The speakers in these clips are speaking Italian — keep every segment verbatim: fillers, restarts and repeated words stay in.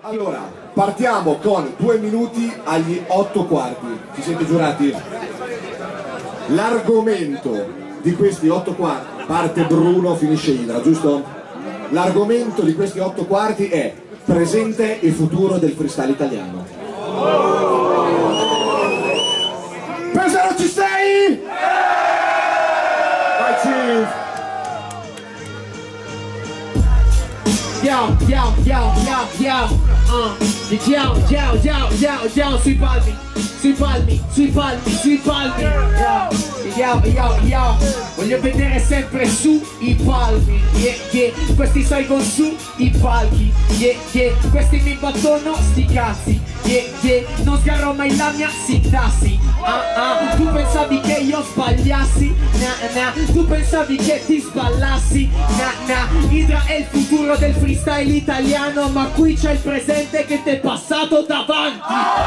Allora, partiamo con due minuti agli otto quarti. Ci siete giurati? L'argomento di questi otto quarti, parte Bruno, finisce Idra, giusto? L'argomento di questi otto quarti è presente e futuro del freestyle italiano. Pesaro, ci sei? Vai Chief! Yo, yo, yo, yo, yo, uh, yo, yo, yo, yo, yo, sui palmi, sui palmi, sui palmi, sui palmi, yo, yo, yo, yo, voglio vedere sempre su i palmi, yeah, yeah, questi salgono su i palchi, yeah, yeah, questi mi battono sti cazzi, yeah, yeah, non sgarrò mai la mia sintassi, ah, ah, tu pensavi che io sbagliassi, na, na, tu pensavi che ti sballassi, na, na, Idra è il futuro del freestyle italiano, ma qui c'è il presente che ti è passato davanti.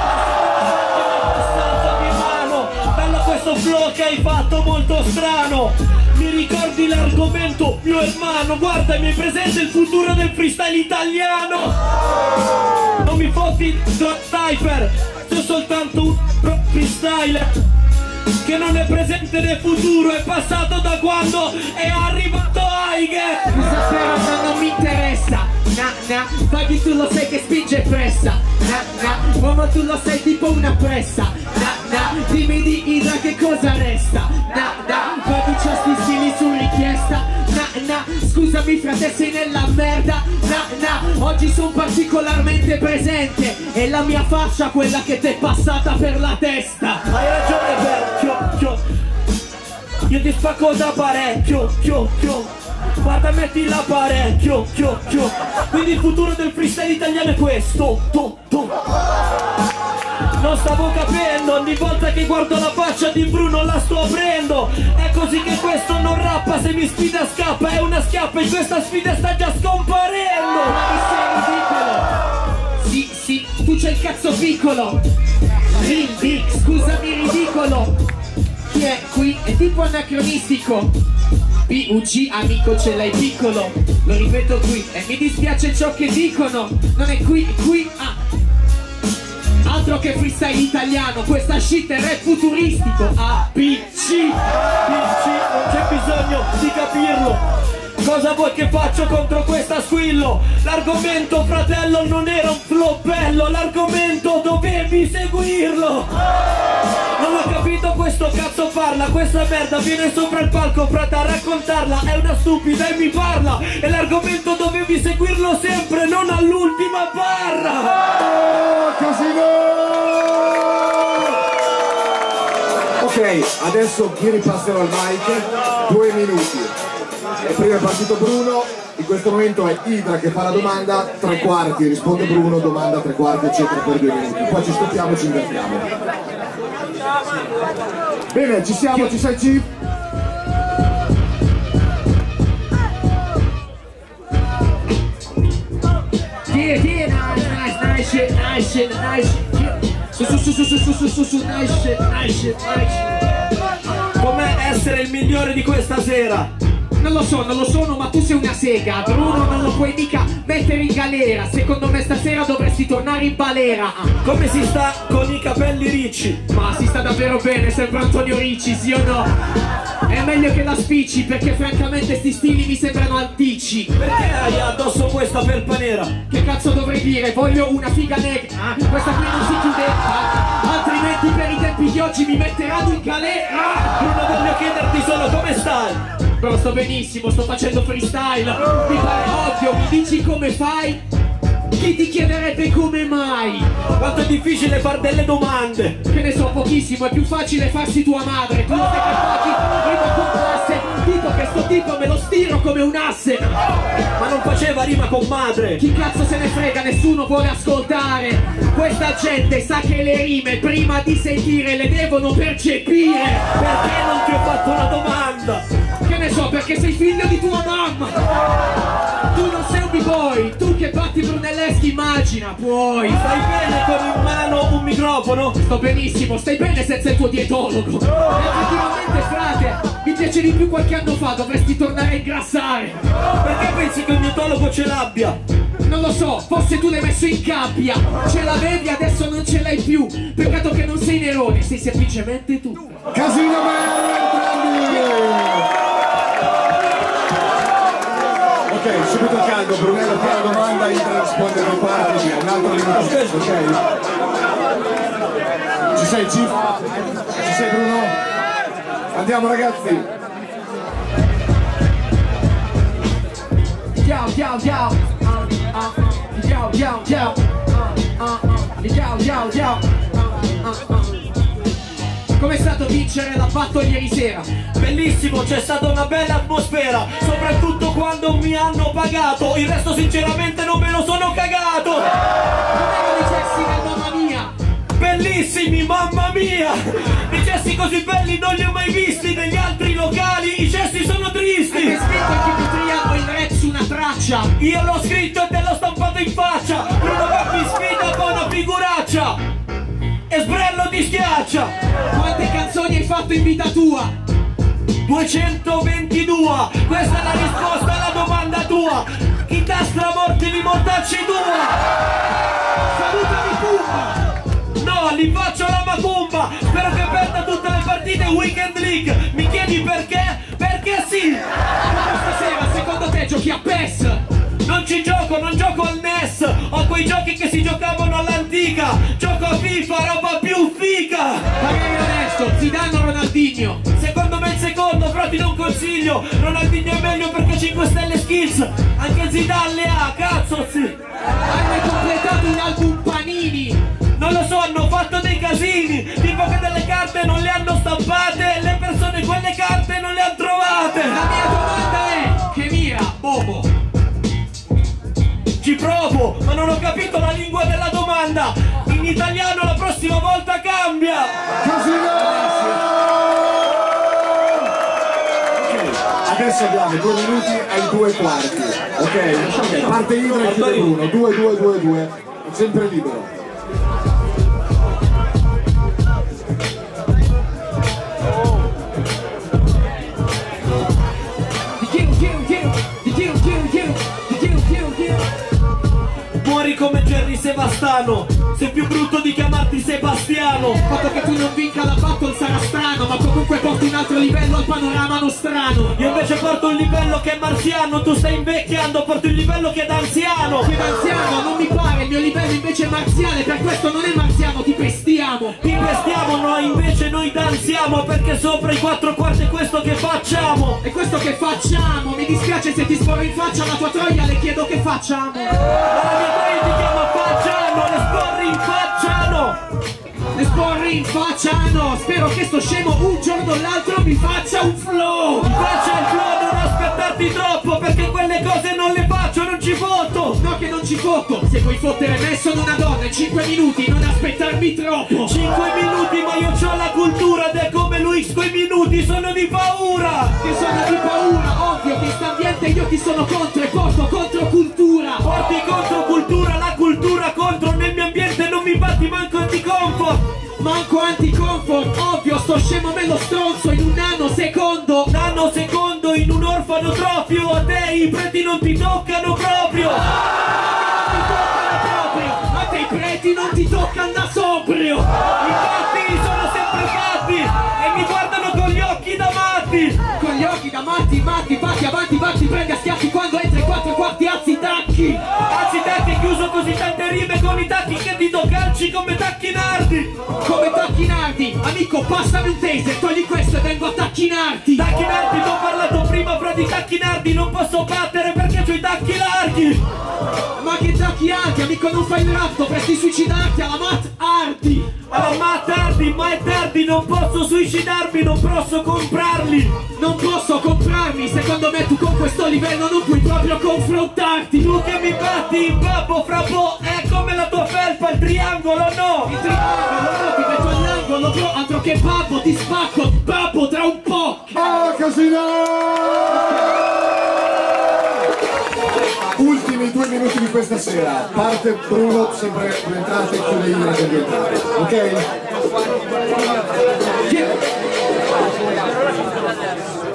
Bello questo flow che hai fatto, molto strano. Mi ricordi l'argomento, mio hermano? Guarda, mi presenta il futuro del freestyle italiano. Non mi fotti Sniper, sono soltanto un freestyler che non è presente nel futuro, è passato da quando è arrivato Aiger. Scusa però non mi interessa, na na, paghi tu lo sai che spinge pressa, na na, uomo tu lo sai tipo una pressa, na na, dimmi di Idra che cosa resta, na na, paghi sti stili su richiesta, na na, scusami frate sei nella merda, na na, oggi sono particolarmente presente, è la mia faccia quella che t'è passata per la testa. Hai ragione vecchio, io ti spacco da parecchio, chio, chio. Guarda metti l'apparecchio, chio, chio. Quindi il futuro del freestyle italiano è questo, to, to. Non stavo capendo, ogni volta che guardo la faccia di Bruno la sto aprendo. È così che questo non rappa, se mi sfida scappa, è una schiappa, in questa sfida sta già scomparendo. Ma sei ridicolo. Sì, sì, tu c'hai il cazzo piccolo. Rindic, scusami ridicolo. Chi è qui? È tipo anacronistico. P U G amico ce l'hai piccolo. Lo ripeto qui e mi dispiace ciò che dicono. Non è qui, è qui, ah. Altro che freestyle italiano, questa shit è rap futuristico. A B C B C, non c'è bisogno di capirlo. Cosa vuoi che faccio contro questa squillo? L'argomento fratello non era un flow bello, l'argomento dovevi seguirlo. Non ho capito questo cazzo parla, questa merda viene sopra il palco frate a raccontarla, è una stupida e mi parla. E l'argomento dovevi seguirlo sempre, non all'ultima barra. Oh, casino! Ok, adesso vi ripasserò il mic, due minuti. E prima è partito Bruno, in questo momento è Idra che fa la domanda, tre quarti, risponde Bruno, domanda tre quarti eccetera per due minuti. Poi ci stoppiamo e ci invertiamo. Bene, ci siamo, ci sei Chief? Yeah, yeah, nice, nice, nice shit, nice shit, nice shit. Su, su, su, su, su, su, su, su, nice shit, nice shit, nice shit. Com'è essere il migliore di questa sera? Non lo so, non lo sono, ma tu sei una sega. Bruno non lo puoi mica mettere in galera. Secondo me stasera dovresti tornare in balera. Come si sta con i capelli ricci? Ma si sta davvero bene, sembra Antonio Ricci, sì o no? È meglio che la spicci, perché francamente sti stili mi sembrano antici. Perché hai addosso questa felpa nera? Che cazzo dovrei dire? Voglio una figa negra. Ah, questa qui non si chiude, ah, altrimenti per i tempi di oggi mi metteranno in galera. Bruno, voglio chiederti solo come stai? Però sto benissimo, sto facendo freestyle. Mi pare ovvio, mi dici come fai? Chi ti chiederebbe come mai? Quanto è difficile far delle domande. Che ne so, pochissimo, è più facile farsi tua madre. Tu lo sai che pochi rima con classe. Tipo che sto tipo me lo stiro come un asse. Ma non faceva rima con madre. Chi cazzo se ne frega, nessuno vuole ascoltare. Questa gente sa che le rime prima di sentire le devono percepire. Perché non ti ho fatto una domanda? Che ne so, perché sei figlio di tua mamma. Tu non sei un b-boy, tu che batti Brunelleschi immagina, puoi. Stai bene con in mano un microfono? Sto benissimo, stai bene senza il tuo dietologo. Effettivamente frate, mi piace di più qualche anno fa, dovresti tornare a ingrassare. Perché pensi che un dietologo ce l'abbia? Non lo so, forse tu l'hai messo in gabbia. Ce l'avevi, adesso non ce l'hai più. Peccato che non sei Nerone, sei semplicemente tu. Casino entrambi! Ok, subito caldo, Brunello fa la domanda, Idra risponde con parti, un altro minuto, ok? Ci sei Cif? Ci sei Bruno? Andiamo ragazzi! Ciao ciao ciao, ciao ciao ciao, ciao ciao ciao. Com'è stato vincere la battle ieri sera? Bellissimo, c'è stata una bella atmosfera, soprattutto quando mi hanno pagato. Il resto sinceramente non me lo sono cagato. Non erano i cessi del mamma mia. Bellissimi, mamma mia! I cessi così belli non li ho mai visti negli altri locali. I cessi sono tristi. Hai scritto anche più triangolo in rap su una traccia. Io l'ho scritto e te l'ho stampato in faccia. Bruno mi sfida con una figuraccia e sbrello ti schiaccia. Quante canzoni hai fatto in vita tua? duecentoventidue. Questa è la risposta alla domanda tua. Chi t'ha stramorti di mortacci tua? Salutami Pumba. No, li faccio la macumba. Spero che perda tutte le partite Weekend League. Mi chiedi perché? Perché sì. Stasera secondo te giochi a P E S? Non ci gioco, non gioco al N E S. Ho quei giochi che si giocavano all'antica. Gioco a FIFA, roba più figa. Magari onesto, Zidane o Ronaldinho? Secondo me il secondo, però ti do un consiglio. Ronaldinho è meglio perché cinque stelle skills. Anche Zidane le ha, cazzo sì. Hai mai completato un album Panini? Non lo so, hanno fatto dei casini. Tipo che delle carte non le hanno stampate. Le persone quelle carte non le hanno trovate. La mia domanda è, che mira, bobo? Ci provo, ma non ho capito la lingua della domanda. In italiano la prossima volta cambia. Ok, adesso abbiamo due minuti ai due quarti. Ok, parte Idra e chiude Bruno. Due, due, due, due. Sempre libero. Muori come Jerry Sevastano. Sei più brutto di chiamarti Sebastiano. Il fatto che tu non vinca la battle sarà strano, ma comunque porti un altro livello al panorama nostrano. Io invece porto un livello che è marziano. Tu stai invecchiando, porti un livello che è d'anziano. Che d'anziano non mi pare, il mio livello invece è marziale. Per questo non è marziano, ti pestiamo. Ti pestiamo, no, invece noi danziamo. Perché sopra i quattro quarti è questo che facciamo. E questo che facciamo, mi dispiace se ti sporro in faccia la tua troia, le chiedo che facciamo. Ma la mia troia ti chiama facciano, le sporri in facciano. Le sporri in facciano. Spero che sto scemo un giorno o l'altro mi faccia un flow. Mi faccia il flow, non aspettarti troppo. Perché quelle cose non le faccio, non ci foto. No che non ci foto. Se puoi fottere me sono una donna in cinque minuti, non aspettarmi troppo. cinque minuti ma io c'ho la cultura. Ed è come lui, quei minuti sono di paura. Che sono di paura, ovvio che in st'ambiente io ti sono contro e porto contro cultura. Porti contro cultura, la cultura contro. Nel mio ambiente non mi batti manco anti-comfort. Manco anti-comfort, ovvio, sto scemo me lo stronzo in un nanosecondo. Nanosecondo in un orfanotrofio. A te i preti non ti toccano proprio. A te i preti non ti toccano da sobrio. I fatti sono sempre fatti e mi guardano con gli occhi da matti. Con gli occhi da matti, matti, batti avanti, batti, prendi a schiaffi quando entra i quattro quarti, alzi i tacchi. Alzi i tacchi, chiuso così tante rime con i tacchi che ti do calci come tacchinardi. Come tacchinardi, amico passami un taser, togli questo e vengo a tacchinarti. Tacchinardi, ti ho parlato prima, però di tacchinardi non posso battere perché c'ho i tacchi larghi. Ma che tacchi alti, amico non fai il rap, dovresti suicidarti alla Matt Hardy. Alla Matt Hardy, ma è tardi, non posso suicidarmi, non posso comprarli. Non posso comprarmi, secondo me tu con questo livello non puoi proprio confrontarti. Tu che mi batti in babbo fra po', è come la tua felpa, il triangolo no. Il triangolo no, ti metto all'angolo bro, altro che babbo, ti spacco, babbo tra un po'. Ah, casino! Ultimi due minuti di questa sera. Parte Bruno, sempre due entrate e chiude Idra con due entrate. Ok?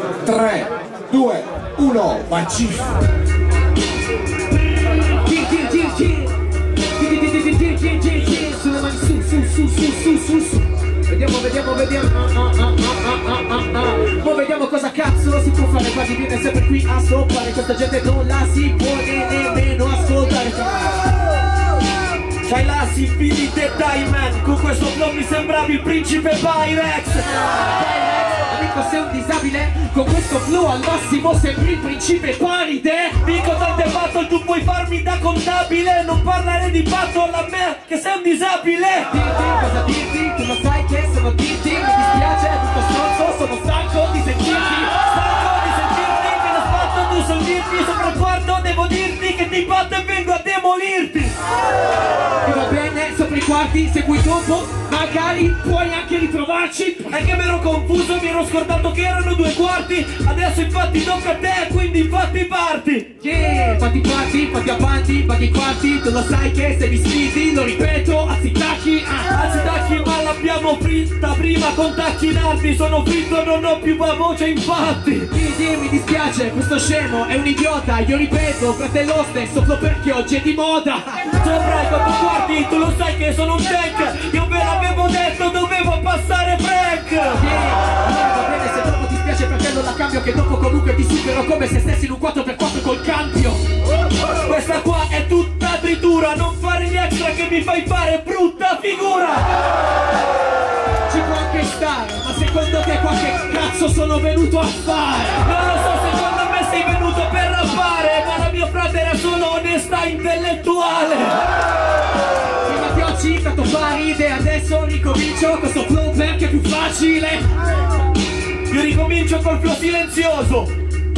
tre, due, uno, vai Cif! quasi viene sempre qui a stoppare. Questa gente non la si può nemmeno ascoltare. C'hai la sifilite Diamond, con questo flow mi sembravi il principe Pyrex. Amico sei un disabile, con questo flow al massimo sembri il principe Paride. Dico tante battle, tu puoi farmi da contabile. Non parlare di battle a me, che sei un disabile. Dirti, cosa dirti, tu lo sai che sono dirti. Mi dispiace, tutto stronzo, sono stanco di sentirti. Stanco di sentirti, che lo sbatto tu sol dirti. Sopra il quarto devo dirti che ti batto e vengo a demolirti. E va bene, sopra i quarti, segui dopo, magari puoi anche ritrovarci. È che mi ero confuso, mi ero scordato che erano due quarti. Adesso infatti tocca a te, quindi fatti parti. Yeah, fatti parti, fatti avanti, fatti quarti. Tu lo sai che se mi sfidi, lo ripeto, a zitacchi. Ah. A zitacchi ma l'abbiamo fritta prima con tacchi in alti. Sono fritto, non ho più voce infatti. Quindi mi dispiace, questo scemo è un idiota. Io ripeto, fratello stesso, solo perché oggi è di moda. Sopra i quattro quarti, tu lo sai che sono un tank. Io ve l'avevo detto, dovevo passare Frank. Yeah, yeah, va bene, se dopo ti spiace fratello la cambio. Che dopo comunque ti supero come se stessi in un quattro per quattro col cambio. Questa qua è tutta tritura, non fare gli extra che mi fai fare brutta figura. Ci può anche stare, ma secondo te qualche cazzo sono venuto a fare? Non lo so, secondo me sei venuto per rappare, ma la mia frate era solo onestà intellettuale. Prima ti ho citato Paride, adesso ricomincio questo flow perché è più facile. Io ricomincio col flow silenzioso.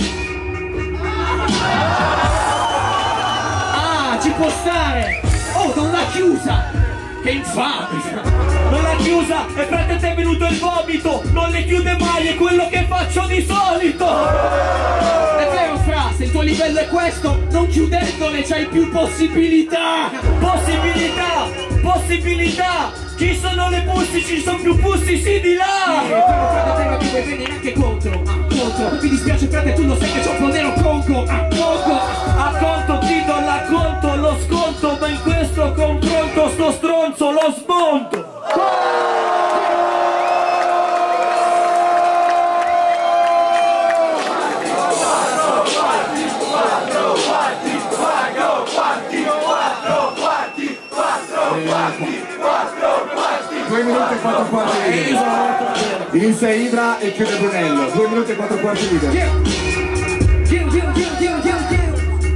Ah, ci può stare. Oh, non l'ha chiusa. Che infame. Non l'ha chiusa e frate ti è venuto il vomito. Non le chiude mai, è quello che faccio di solito. È vero fra, se il tuo livello è questo, non chiudendole c'hai più possibilità. Possibilità, possibilità. Chi sono le pussy? Ci sono più pussy, sì di là. Eh, però frate te mi vuoi venire anche contro. Ah, contro. Mi dispiace frate, tu lo sai che c'ho un nero Congo. Ah, Congo. A conto ti do la conto, lo sconto. Ma in questo confronto sto stronzo lo smonto. Due minuti e quattro quarti video. Inizia Idra e chiude Brunello. Due minuti e quattro quarti video. Yeah. Yeah, yeah, yeah, yeah, yeah, yeah.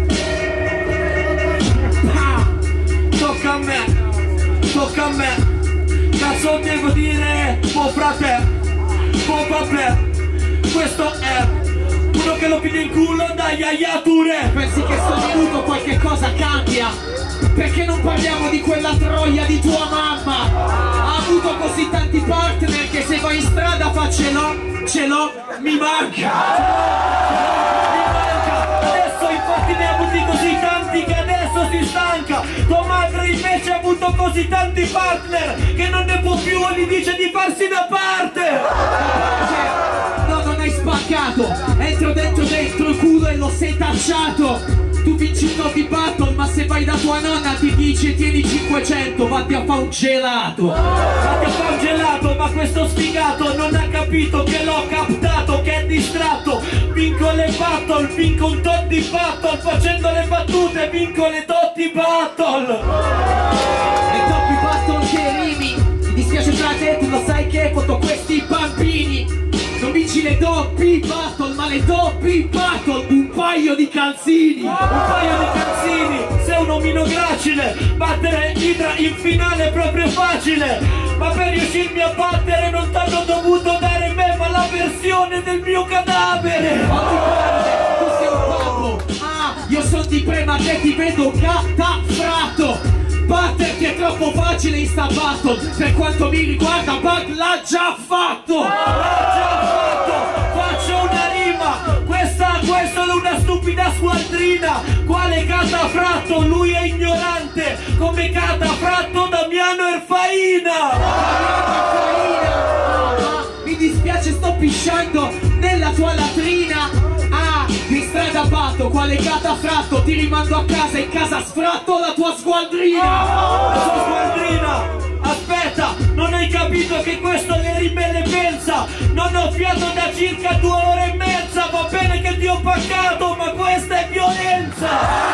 Ah, tocca a me, tocca a me. Cazzo devo dire, oh frate, oh vabbè. Questo è uno che lo piglia in culo da iaiature. Pensi che sto minuto qualche cosa cambia? Perché non parliamo di quella troia di tua mamma? Ha avuto così tanti partner che se vai in strada fa ce l'ho, ce l'ho, mi manca. Mi manca. Adesso infatti ne ha avuti così tanti che adesso si stanca. Tua madre invece ha avuto così tanti partner che non ne può più e gli dice di farsi da parte. No, non hai spaccato. Entro dentro dentro il culo e lo sei tacciato. Tu vinci un top di battle, ma se vai da tua nonna ti dice tieni cinquecento, vatti a fa un gelato. Vatti a fa un gelato, ma questo sfigato non ha capito che l'ho captato, che è distratto. Vinco le battle, vinco un tot di battle, facendo le battute vinco le dotti battle. Le top di battle che rimi, mi dispiace frate, tu lo sai che foto questi bambini. Non vinci le doppi battle, ma le doppi battle, un paio di calzini. Un paio di calzini, sei un omino gracile. Battere Idra in finale è proprio facile. Ma per riuscirmi a battere non t'hanno dovuto dare me, ma la versione del mio cadavere. Ma ti guarda, tu sei un babbo. Ah, io sono di prema che ti vedo catafrato. Batterti è troppo facile in sta battle. Per quanto mi riguarda Bug l'ha già fatto. L'ha già fatto, faccio una rima. Questa, questa è una stupida squadrina. Quale catafratto? Lui è ignorante. Come catafratto Damiano Erfaina. Ah, mi dispiace, sto pisciando nella tua latrina. Ah, in strada batto, quale catafratto? Ti rimando a casa, in casa sfratto la tua squadrina. La tua squadrina. Aspetta, non hai capito che questo le rime le pensa. Non ho fiato da circa due ore e mezza. Va bene che ho pagato, ma questa è violenza!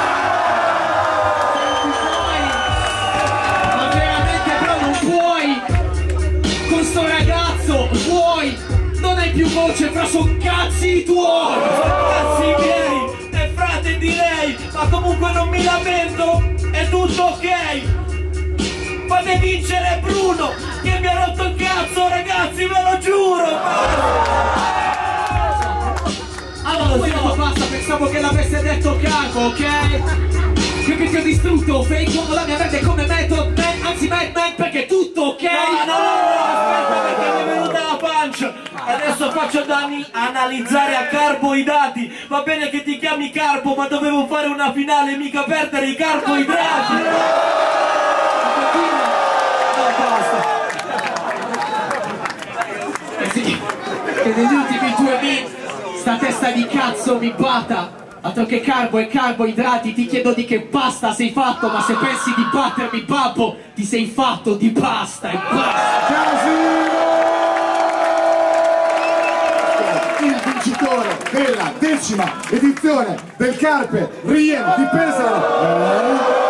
Ma veramente però non puoi! Con sto ragazzo puoi! Non hai più voce, fra sono cazzi tuoi! Sono cazzi miei! E frate di lei! Ma comunque non mi lamento! È tutto ok! Fate vincere Bruno che mi ha rotto il cazzo, ragazzi, ve lo giuro! Allora, ho detto basta, pensavo che l'avesse detto Carbo, ok? Perché ti ho distrutto, fake uomo la mia mente come Method Man, anzi Mad Man, perché è tutto ok? No, no, no, no, aspetta perché mi è venuta la punch! Adesso faccio danni analizzare a Carbo i dati. Va bene che ti chiami Carbo, ma dovevo fare una finale, mica perdere i carboidrati! Eh sì, che negli ultimi due mesi sta testa di cazzo mi batta. Altro che carbo e carboidrati, ti chiedo di che pasta sei fatto, ma se pensi di battermi babbo, ti sei fatto di pasta e basta. Il vincitore della decima edizione del Carpe Rien di Pesaro